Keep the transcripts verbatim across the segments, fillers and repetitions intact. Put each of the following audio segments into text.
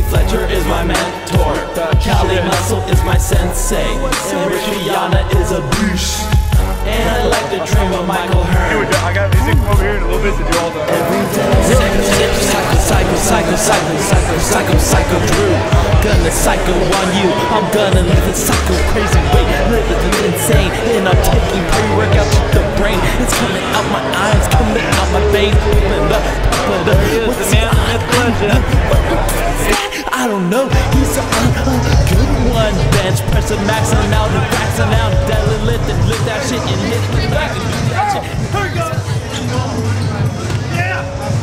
Fletcher is my mentor. Cali Muscle is my sensei. And Rich Piana is a beast. And I like to dream of Michael Hearn. I got music over here in a little bit to do all the every day. Psycho, psycho, psycho, psycho, psycho, psycho, psycho, Drew. Gonna psycho on you. I'm gonna live a psycho crazy way. Live it insane. And I'm taking pre-workout to the brain. It's coming out my eyes, coming out my veins. There he is, the man, the myth, legend. I don't know, he's a uh, uh, good one. Bench pressing, maxing out and maxing out, deadlift and lift that shit and lift it back and do that shit. Here we go. Yeah.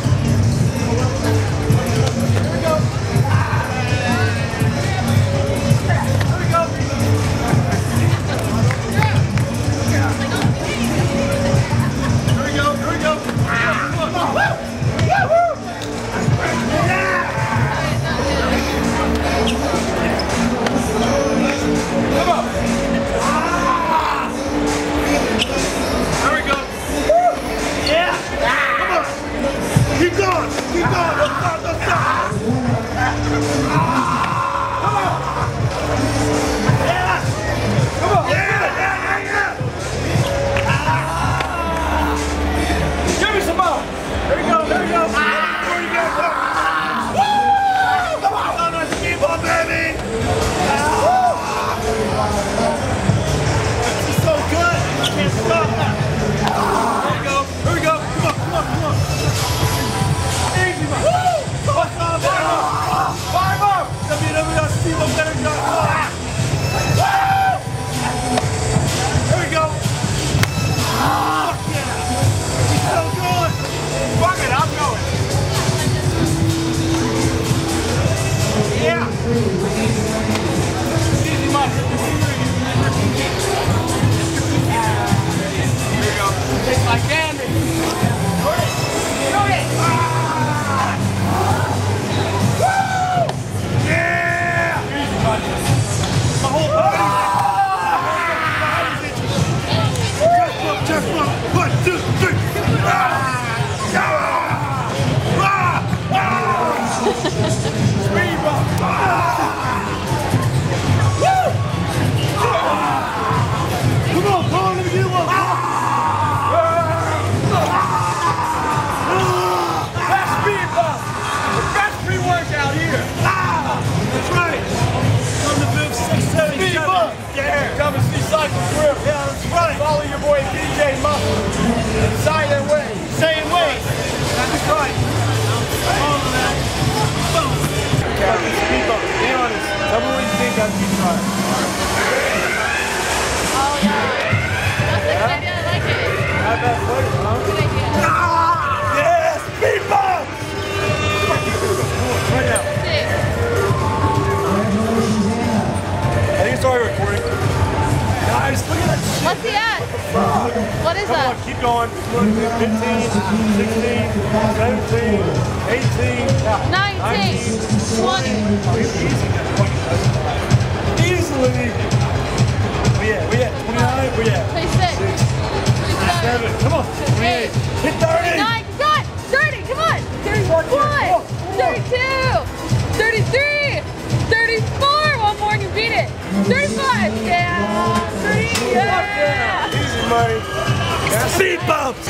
Here we go. Here we go. Here we go. Here we go. Come on. Woo! Woo! Yeah! Come on. Ah! There we go. Woo! Yeah. Come on. Keep going. Keep going. Don't stop. Don't stop. Come on. Yeah. Come on. Yeah. Yeah. Yeah. Yeah. Ah! Give me some more. There we go. There we go. Ah! There we go. Woo! Come on. On the speed ball, baby. This is so good. I can't stop that. Here we go. Here we go. Come on. Come on. Come on. Easy, man. Woo! Come on. Fire up. Fire up. W W F Steve better dot com. Woo! Here we go. Fuck yeah. He's so good. Fuck it. I'm going. Yeah. Easy, man. Here we go. Tastes like candy. Go it. Go it. Ah. Woo! Yeah. Easy, buddy. My whole body. Ah. Chest bump, chest bump. One, two, three. Ah. Ah. Ah. Speed bump. Ah. Woo! Ah. Come on, come on, let me get one. Ah. That's speed bump. That's pre-workout here. Ah. That's right. Come to Viv six seven seven. Speed bump. Yeah. Come and see Cycle Grip. Yeah, that's right. Follow your boy D J Muscle. Silent Way. Same way. That's right. Follow that. Boom. Speed bump. Be honest. Tell me what you think after you try it. Oh yeah. That's a good idea. I like it. Not bad flavor, huh? Good idea. Ah! Yes! Speed bump! Right now. Six. I think it's already recording. Guys, look at that shit. What's he at? What is Come that? on, keep going. fifteen, sixteen, seventeen, eighteen, nineteen, twenty. Easily. We at? We at twenty-nine? We at? twenty-six. Seven. Come on. twenty-eight. Hit thirty. Nine. Got thirty. Come on. thirty-one. thirty-two. thirty-three. thirty-four. One more and you beat it. thirty-five. Yeah. thirty. Yeah. Easy money. Speed bumps.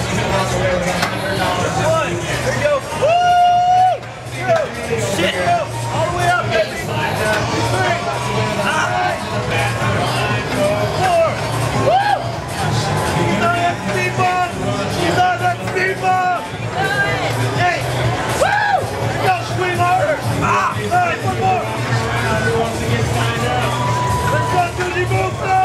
One. There you go. Woo! Two. Shit. All the way up, baby. Three. Ah. Four. Woo! He's on that speed bump. He's on that speed bump. Eight. Woo! You gotta swing harder. Ah. All right, one more. Let's go, Suzy Busto.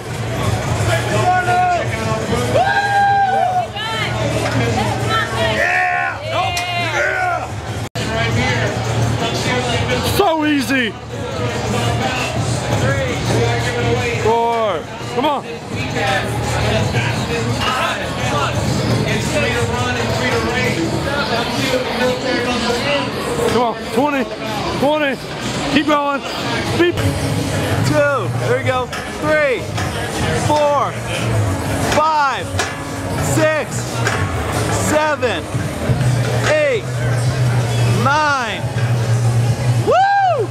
So easy. Four. Come on. Come on. twenty. twenty. Keep going. Beep. Two. There you go. Three. Four. Five. Six. Seven. Eight. Nine. Woo!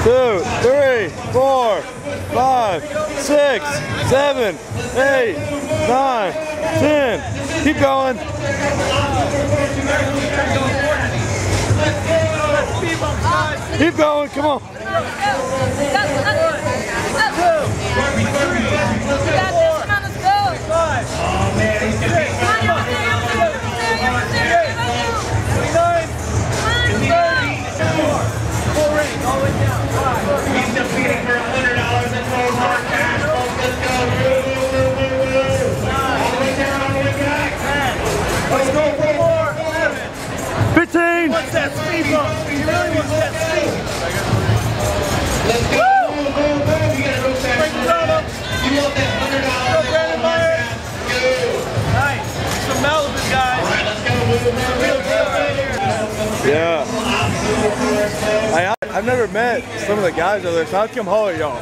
two, three, four, five, six, seven, eight, nine, ten. Keep going. Keep going, come on. He's defeating for one hundred dollars in total hard cash. Let's go. All the way down, all the way back. Let's go, one more. fifteen. What's that speed bump? He really wants that speed. Let's go. Go, go, go. You gotta go fast. You want that one hundred dollars in total hard cash. Go. Nice. Some Malibu guys. All right, let's go. Real deal right here. Yeah. I, I've never met some of the guys over there, so I'll come holler at y'all.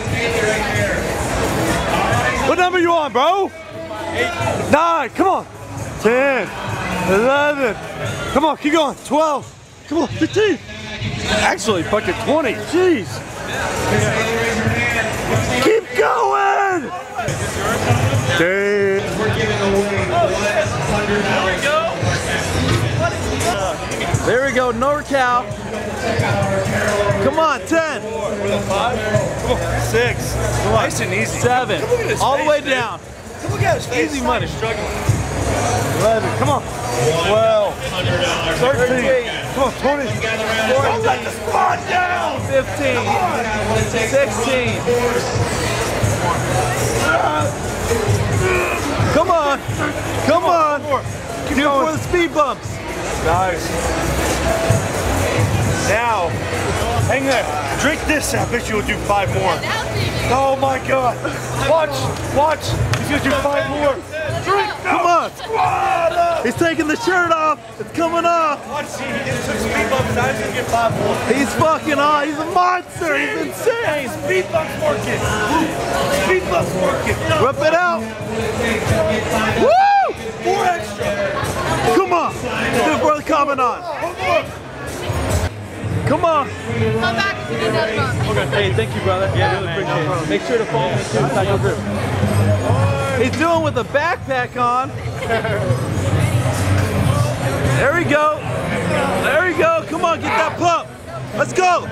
What number you on, bro? Eight. Nine. Come on. Ten. Eleven. Come on, keep going. Twelve. Come on. Fifteen. Actually, fucking twenty. Jeez. Keep going. Dude. We're giving away one hundred dollars. There we go, NorCal. Come on, ten. Five. Come on. Six. Come on. Nice and easy. Seven. All the way down. Come look at his face. Easy money. Struggling. Eleven. Come on. Twelve. Thirteen. Come on. Twenty. Don't let the spot down. Fifteen. Sixteen. Come on. Come on. Keep Do it going. for the speed bumps. Nice. Now, hang there. Drink this. I bet you'll do five more. Oh my God. Watch. Watch. He's going to do five more. Drink. Come on. He's taking the shirt off. It's coming off. Watch. See, he just took speed bumps. Now he's going to get five more. He's fucking on. He's a monster. He's insane. Speed bumps working. Speed bumps working. Whip it out. Woo! Four extra. Come on. Do it for the Commandant. Come on. Come back if you need another bump. Okay. Hey, thank you, brother. Yeah, really appreciate it. Make sure to follow me too, Psycho Group. He's doing with a backpack on. There we go. There we go. Come on, get that pump. Let's go.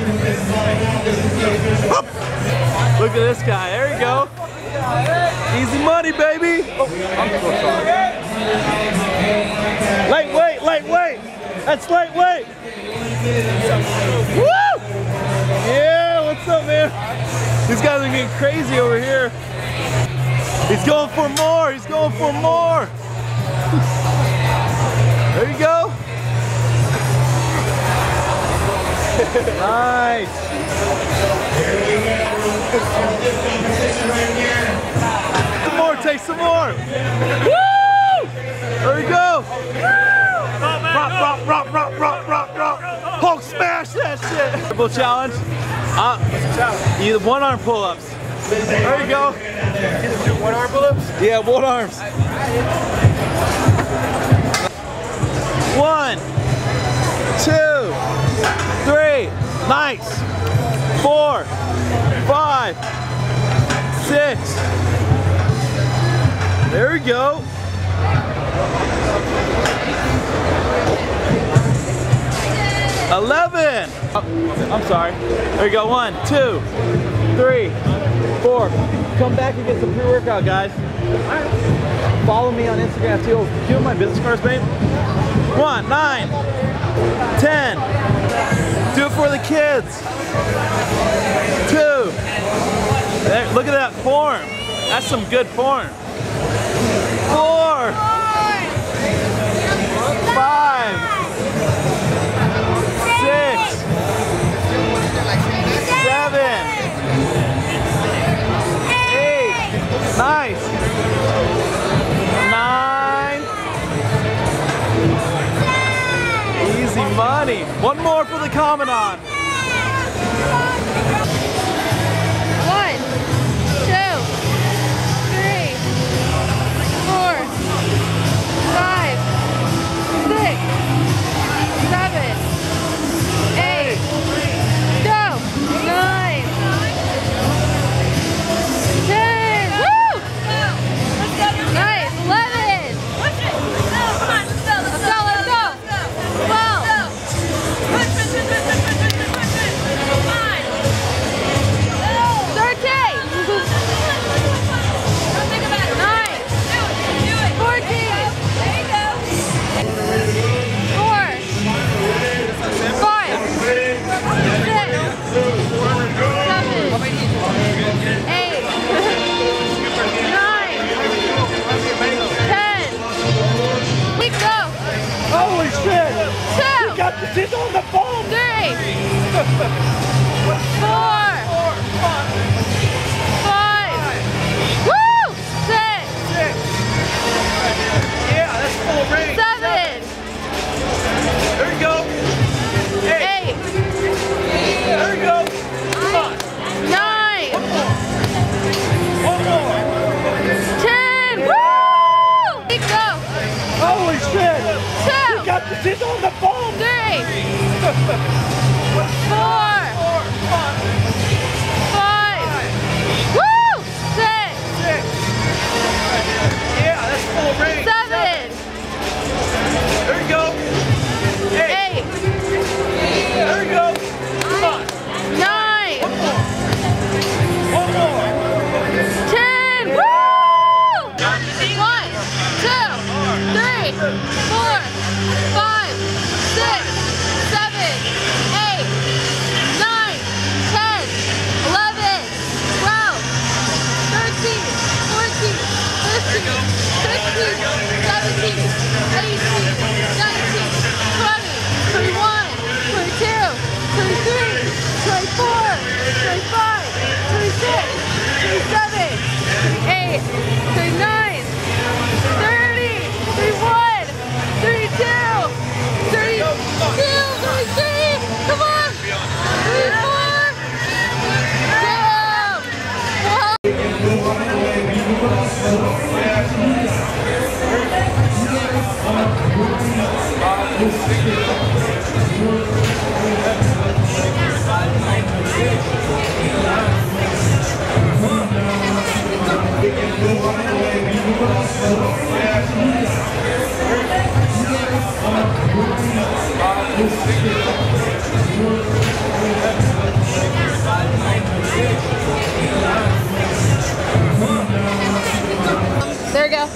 Up. Look at this guy. There you go. Easy money, baby. Oh, I'm so sorry. Lightweight, lightweight. That's lightweight. Woo! Yeah, what's up, man? These guys are getting crazy over here. He's going for more. He's going for more. There you go. Nice. Some more. Take some more. Woo! There we go. Rock, rock, rock, rock, rock, rock, rock. Hulk smash that shit. Triple challenge. Uh, either one arm pull-ups. There you go. Do one arm pull-ups? Yeah, one arms. One, two, three. Nice. Four, five, six. There we go. eleven. Oh, I'm sorry. There you go. One, two, three, four. Come back and get some pre-workout, guys. Follow me on Instagram too. Do you have my business cards, babe? One, nine, ten. Do it for the kids. Two. There, look at that form. That's some good form. Four. Five. Six. Seven. Eight. Nice. Nine. Easy money. One more for the Commandant. One, two, three, four, five, six, seven, eight, go. Five. Woo! Six. Six. Yeah, that's full range. Seven. There you go. Eight. Eight. There you go. Come on. Nine. One more. One more. Ten. Woo! Go. Holy shit. Two. Got the shit on the phone. Three. Four. Four. Five. Five. Woo! Six. Six. Yeah, that's full range. Seven. There you go. Eight. Eight. There you go. Come on. Nine. One more. One more. Ten. Woo! One, two, three, four, five, six, seven, eight, nine, ten, eleven, twelve, thirteen, fourteen, fifteen, sixteen, seventeen, eighteen, nineteen, twenty, twenty-one, twenty-two, twenty-three, twenty-four, twenty-five, twenty-six, twenty-seven, twenty-eight, thirty-nine, thirty, thirty-one, thirty-two, thirty-two, thirty-three, come on, thirty-four, there we go.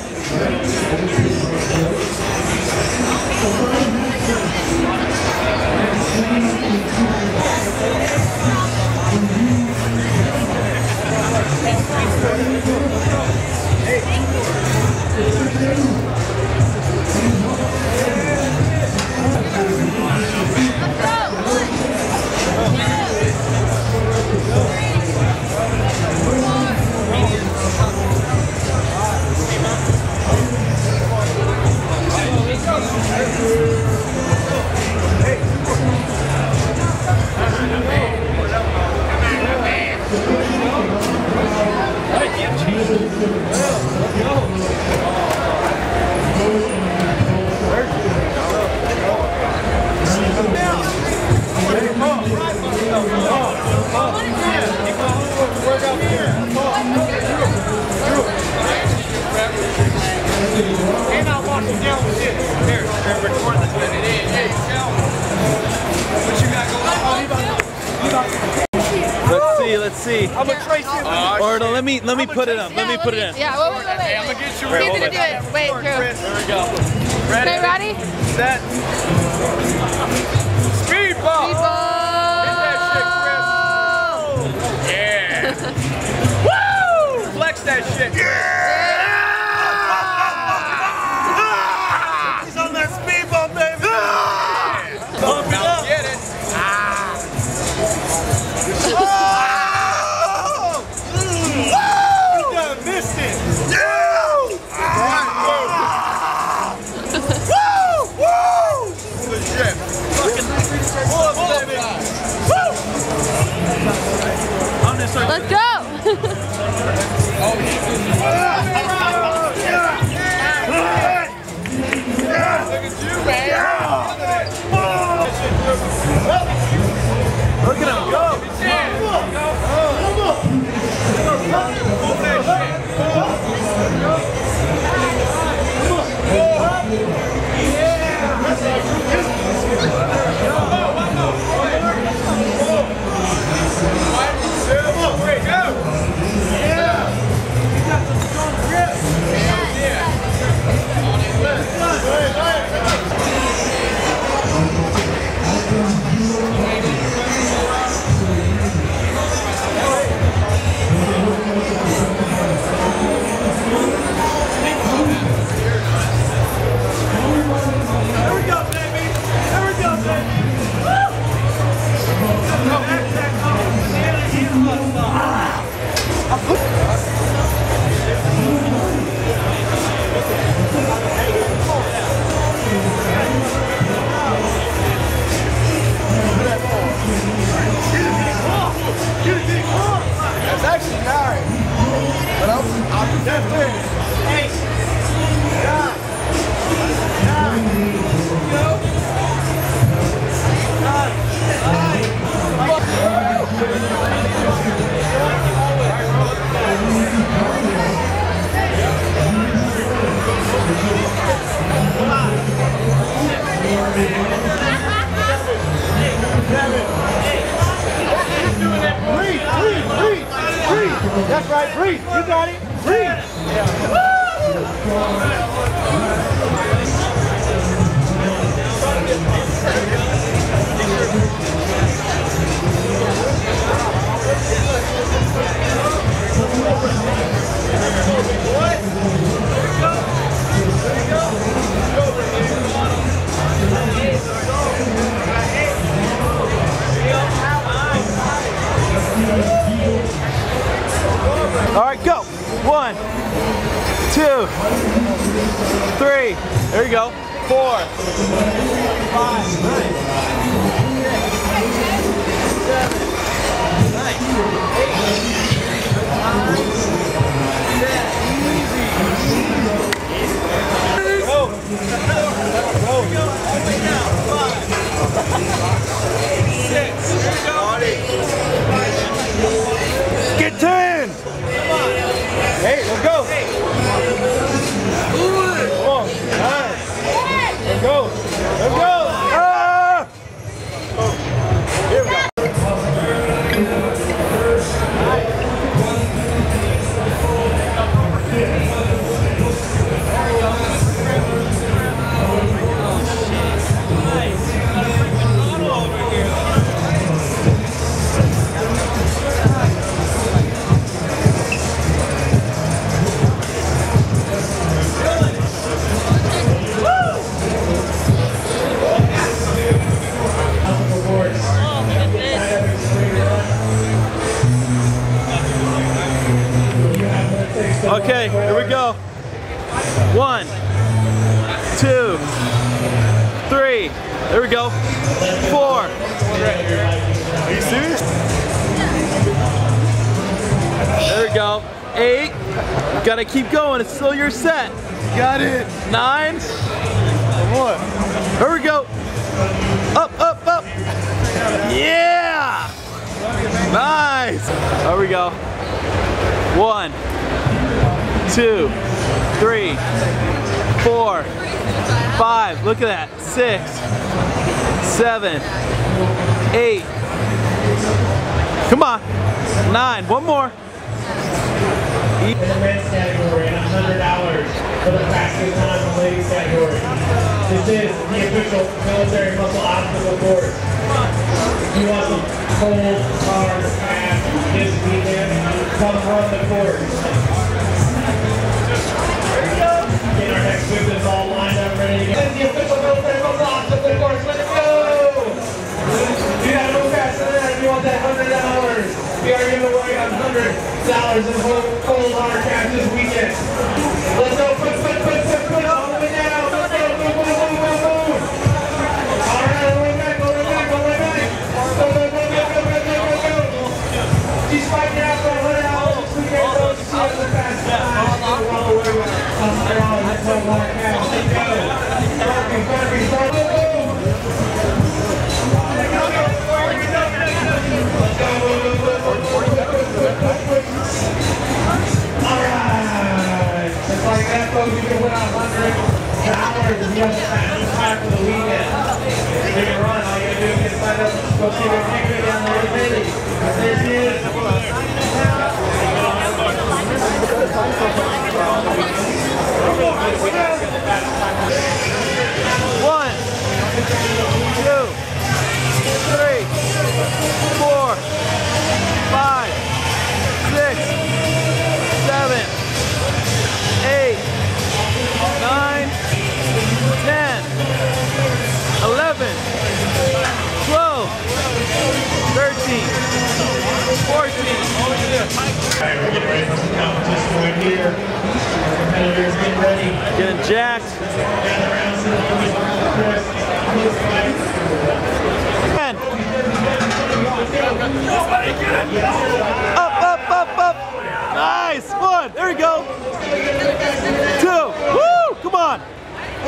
And I'll walk you down with this. Here, record this. Hey, what you got going on? Let's see, let's see. I'm gonna trace it. Or no, let me let me put it in. Let me put it in. Yeah, wait, wait, wait, wait. I'm gonna get you He's ready. gonna do it. Wait, Drew. Chris, there we go. Ready? Okay, ready? Set. Speed bump. Speed bump. Hit that shit, Chris. Yeah. Woo! Flex that shit. Yeah. He's on that speed bump, baby. Yeah. Bump it up. Get it. Ah. Oh! You done missed it. Yeah. Ah. Woo! Woo! Good shit. Fucking pull up, baby. That's it. Eight. Nine. Nine. Go. Nine. Breathe, breathe, breathe, breathe. That's right, breathe. You got it. Breathe. All right, go. One, two, three. There you go. Four, five, nine, six, seven, nine, eight, nine, ten. Easy. Go. Go. Go. Five, six. Get ten. Hey, let's go. Come on. Nine. Let's go. Let's go. Ah! Here we go. Okay, here we go. One, two, three. There we go. Four. Are you serious? There we go. Eight. Gotta keep going. It's still your set. Got it. Nine. One. Here we go. Up, up, up. Yeah. Nice. There we go. One. Two, three, four, five, look at that, six, seven, eight, come on, nine, one more. In the men's category and one hundred dollars for the fastest time in the ladies category. This is the official military muscle obstacle course. If you want some cold, hard, fast, this weekend, come run the course. Get our next swifters all lined up, ready to go. This is the official military muscle obstacle course. Let's go! You gotta move faster than that if you want that one hundred dollars. We are giving away one hundred dollars in cold hard cash this weekend. Let's go, put, put, put, put, put, all the way down. Let's go, move, move, move, move, move. All right, all the way back, all the way back, all the way back. Go, go, go, go, go, go, go, go, go. She's fighting out for one hundred dollars this weekend, so she has the fastest time. All the way back. one hundred dollars in cold hard cash. Let's go. Starting, starting, starting. Alright, just like that, folks, you can win one hundred dollars if you have the fastest time for the weekend. If you can run, all you gotta do is get signed up. Go see the picture down there in the city. There she is. One, two, three, four, five, six, seven, eight, nine, ten, eleven, twelve, thirteen, fourteen. Alright, we're getting ready for some competition right here. Competitors getting ready. Getting jacked. ten. Up, up, up, up. Nice. One. There we go.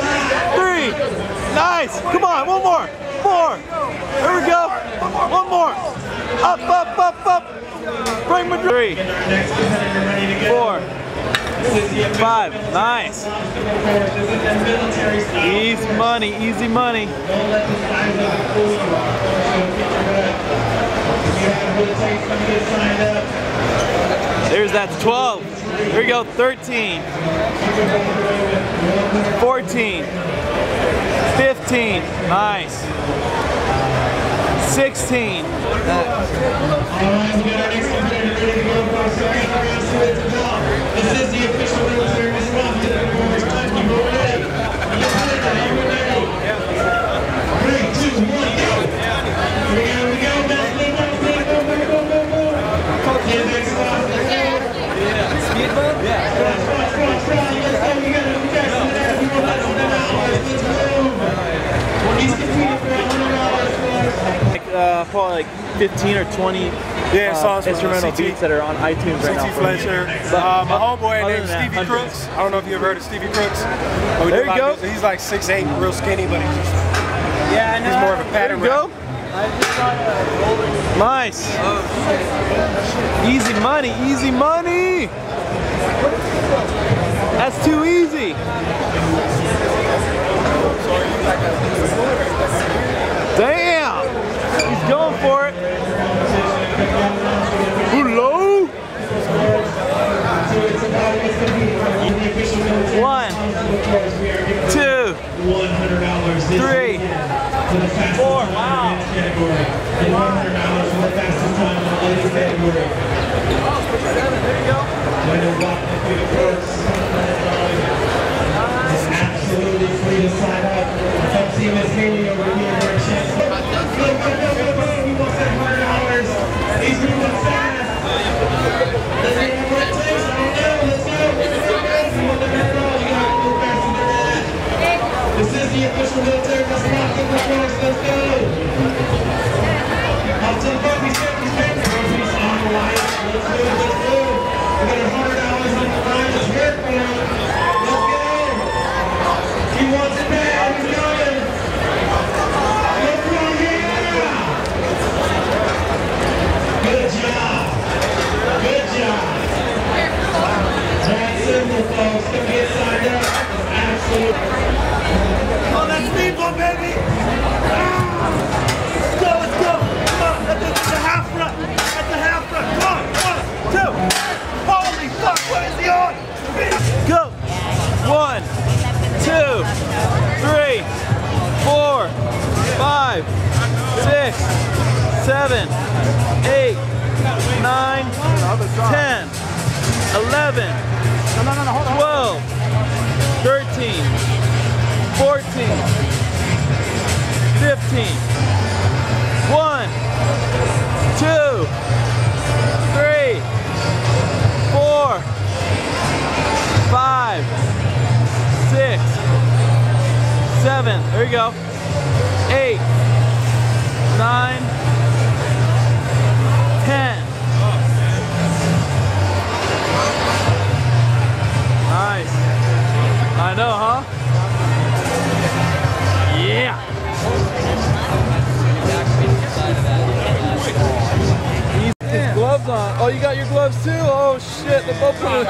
three. Nice. Come on, one more. Four. There we go. One more. Up, up, up, up. Bring my three. Four. Five. Nice. Easy money, easy money. There's that twelve. There we go. thirteen. fourteen. fifteen. Nice. sixteen. This is the official military response to the performance. Time you roll it in. Three, two, one, go! Here we go, here we go. Best lead, best lead, go, go, go, go, go. Yeah, next stop, let's go. Speed bump? Yeah. Cross, cross, cross, cross. Let's go, you gotta do best in there. We want less than an hour. Let's move. He's competing for one hundred dollars for Like, uh, probably like fifteen or twenty Yeah, uh, songs from instrumental C T. beats that are on iTunes right now. C T Fletcher. Uh, my homeboy other named than that, Stevie hundreds. Crooks. I don't know if you ever heard of Stevie Crooks. But we There do you a lot go. of music. He's like six eight, real skinny, but he's just, Yeah, I know. he's more of a There pattern you go. rapper. Nice. Easy money, easy money. That's too easy. Damn. He's going for it. Hello. One, two, three, four. Wow. and one hundred dollars for the fastest time in the ladies category. There you go. Way to walk the free course. It's absolutely free to sign up. Come see Miss Haley over here for a chance. Go, go, go, go, go. He wants that one hundred dollars. He's moving fast. Let's see what it takes. I don't know. Let's go. Let's go, guys. You want the one hundred dollars? You gotta go faster than that. This is the official military response to the course. Let's go. Up to the Bucky's fifties, fifties, fifties on the line. Let's go, let's go. We got one hundred dollars on the line. Let's work for him. Let's go. He wants it back. He's going. Let's go, yeah. Good job. Good job. That's simple, folks. Come get signed up. Absolutely. Oh, that's people, baby. Let's go, let's go. Come on, that's the, the half front. That's the half front. Come on, one, two. Holy fuck, what is he on? Go. One, two, three, four, five, six, seven, eight, nine, ten, eleven, twelve, thirteen, fourteen, fifteen. One, two, three, four, five, six, seven. There you go. Eight, nine, ten. Nice. I know, huh? Yeah. His gloves on. Oh, you got your gloves too? Oh shit, the both of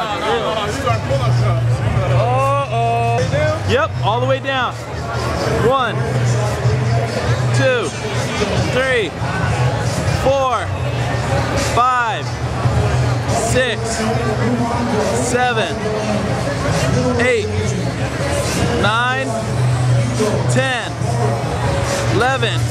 Uh-oh. Yep, all the way down. One, two, three, four, five, six, seven, eight, nine, ten, eleven.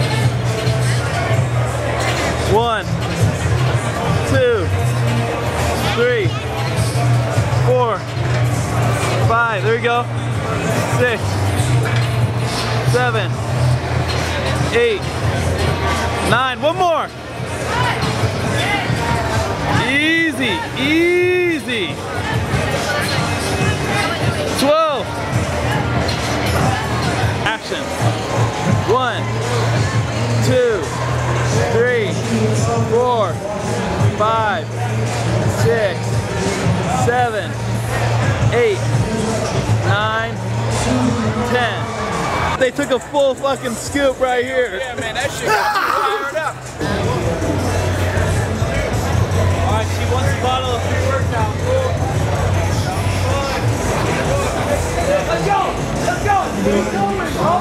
One, two, three, four, five. There we go. Six, seven, eight, nine. One more. Easy, easy. Twelve. Action. One, two, three, four, five, six, seven, eight, nine, ten. They took a full fucking scoop right here. Yeah, man, that shit got you fired up. Alright, she wants a bottle of pre-workout. Let's go! Let's go! Keep going, bro!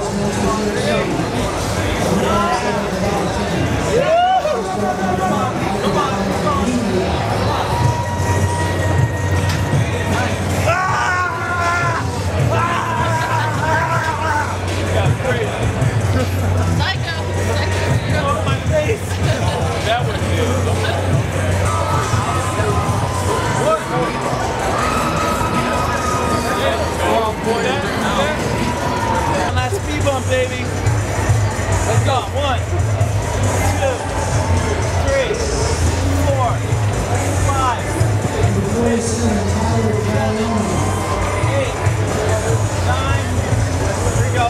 That was good. One last speed bump, baby. Let's go. One, two, three, four, five, six, seven, eight, nine. Here we go.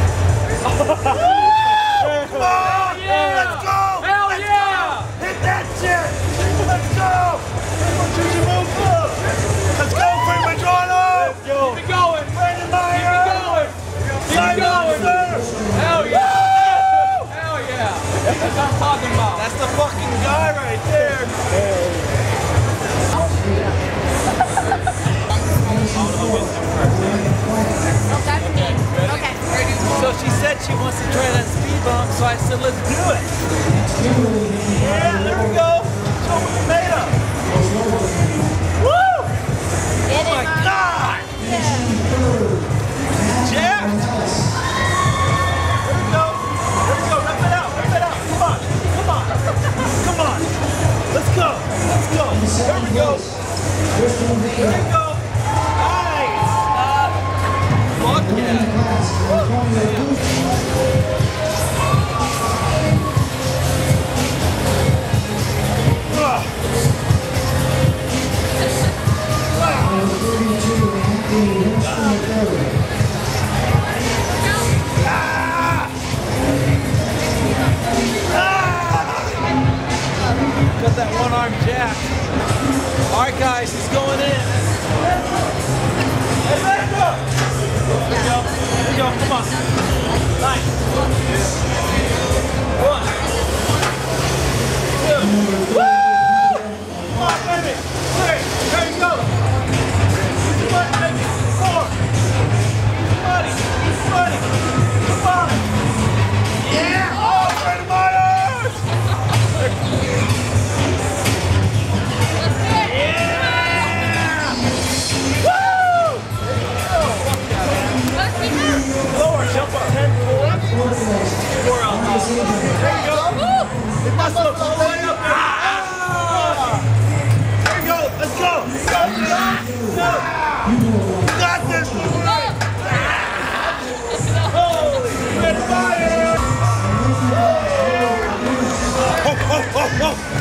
Come on! Yeah. Let's go! Hell Let's yeah! go! Hit that shit! Let's go! Choose your move up! Let's go, Freeman Jordan! Keep it going. Brandon Keep Meyer! it going. Keep it Simon going. Sir! Hell yeah! Hell yeah! That's what I'm talking about. That's the fucking guy right there! Oh, that's me. Okay. So she said she wants to try that speed bump, so I said, let's do it. Yeah, there we go! Show me the beta! Woo! Get Oh my God! Jacked! There we go! There we go! Rip it out! Rip it out! Come on! Come on! Come on! Let's go! Let's go! There we go! There we go! Nice! Uh, fuck yeah! Got that one arm jack. All right, guys, he's going in. Hey, let's go! Here we go. Here we go. Come on. Nice. One. Two. Woo! Come on, baby! Three! There you go! Easy money, baby! Four! Easy money! Easy money! Come on! Yeah! Oh, Brandon Myers! Yeah! Woo! Lower, jump up. ten, four. Four on top. There you go. Hit that slope. All the way up there. Ah! There you go. Let's go. Go. Go. You got this. Holy Brandon Myers! Oh, oh, oh, oh.